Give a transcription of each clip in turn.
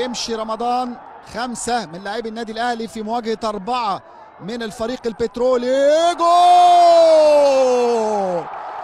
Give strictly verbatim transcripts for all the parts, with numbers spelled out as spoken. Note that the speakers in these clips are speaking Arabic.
يمشي رمضان. خمسة من لاعبي النادي الأهلي في مواجهة أربعة من الفريق البترولي. جول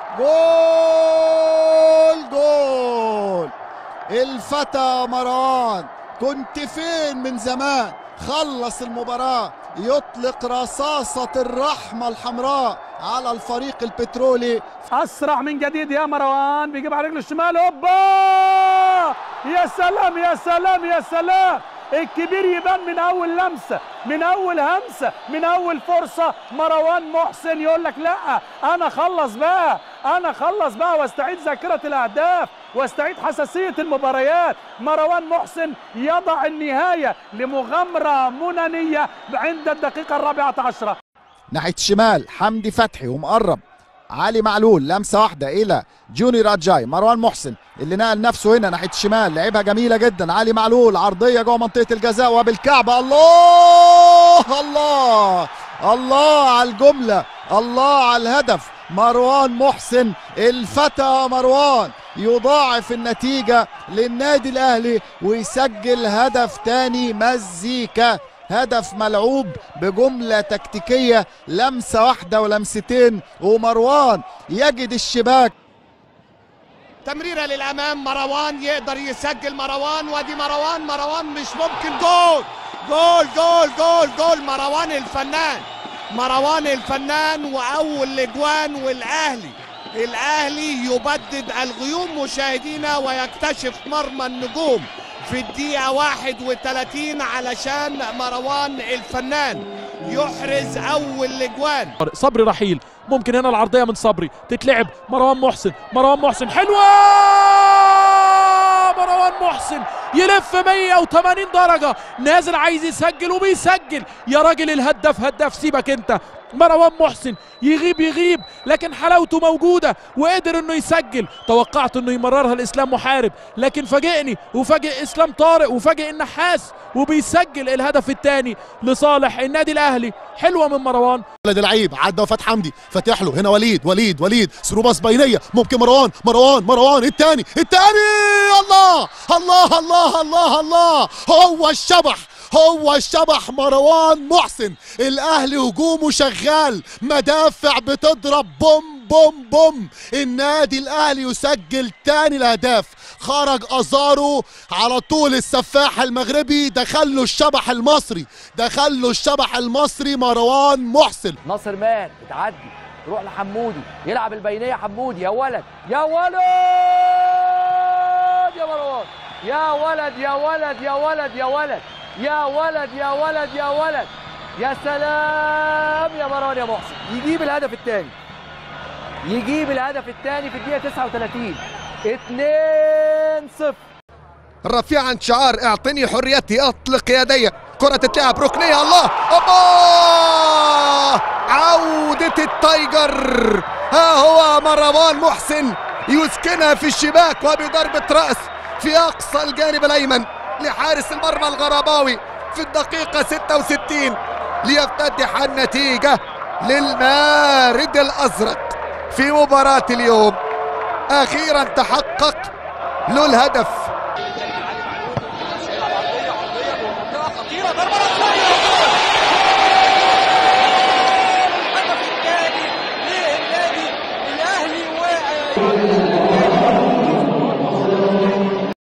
جول جول الفتى مروان، كنت فين من زمان؟ خلص المباراة، يطلق رصاصة الرحمة الحمراء على الفريق البترولي. أسرع من جديد يا مروان، بيجيب على رجله الشمال. هوبا يا سلام يا سلام يا سلام، الكبير يبان من اول لمسه، من اول همسه، من اول فرصه. مروان محسن يقول لك لا انا خلص بقى، انا خلص بقى واستعيد ذاكره الاهداف واستعيد حساسيه المباريات. مروان محسن يضع النهايه لمغامره منانيه عند الدقيقه الرابعه عشره. ناحيه الشمال حمدي فتحي ومقرب علي معلول، لمسه واحده الى جوني راجاي. مروان محسن اللي نقل نفسه هنا ناحيه الشمال، لعبها جميله جدا. علي معلول عرضيه جوه منطقه الجزاء وبالكعبه. الله الله الله على الجمله، الله على الهدف. مروان محسن الفتى مروان يضاعف النتيجه للنادي الاهلي ويسجل هدف تاني. مزيكا، هدف ملعوب بجملة تكتيكية، لمسة واحدة ولمستين ومروان يجد الشباك. تمريرة للأمام، مروان يقدر يسجل. مروان وادي مروان، مروان مش ممكن. جول جول جول جول جول مروان الفنان، مروان الفنان وأول الأجوان. والأهلي الأهلي يبدد الغيوم مشاهدينا ويكتشف مرمى النجوم في الدقيقة واحد وثلاثين علشان مروان الفنان يحرز أول الأجوان. صبري رحيل، ممكن هنا العرضية من صبري تتلعب. مروان محسن، مروان محسن حلوة، مروان محسن يلف مية وتمانين درجة، نازل عايز يسجل وبيسجل. يا راجل الهداف هداف، سيبك انت. مروان محسن يغيب يغيب لكن حلاوته موجودة وقدر انه يسجل. توقعت انه يمررها الاسلام محارب لكن فاجئني وفاجئ اسلام طارق وفاجئ النحاس وبيسجل الهدف الثاني لصالح النادي الاهلي. حلوة من مروان. ولد العيب عدى وفات حمدي، فاتح له هنا وليد وليد وليد ثرو باص بينية، ممكن مروان مروان مروان الثاني الثاني. الله الله الله الله الله، هو الشبح هو الشبح مروان محسن. الاهلي هجومه شغال، مدافع بتضرب بوم بوم بوم. النادي الاهلي يسجل تاني الاهداف. خرج ازارو على طول، السفاح المغربي دخل له الشبح المصري، دخل له الشبح المصري مروان محسن. ناصر مان بتعدي تروح لحمودي، يلعب البينيه. حمودي يا ولد يا ولد يا مروان، يا ولد يا ولد يا ولد يا ولد يا ولد يا ولد يا ولد، يا سلام يا مروان يا محسن. يجيب الهدف الثاني، يجيب الهدف الثاني في الدقيقة تسعة وثلاثين. اتنين صفر. رفيعا شعار اعطني حريتي، اطلق يدي. كرة تتلعب ركنية. الله الله، عودة التايجر. ها هو مروان محسن يسكنها في الشباك وبضربة رأس في أقصى الجانب الأيمن لحارس المرمى الغرباوي في الدقيقة ستة وستين ليفتتح النتيجة للمارد الأزرق في مباراة اليوم. أخيرا تحقق له الهدف. الأهلي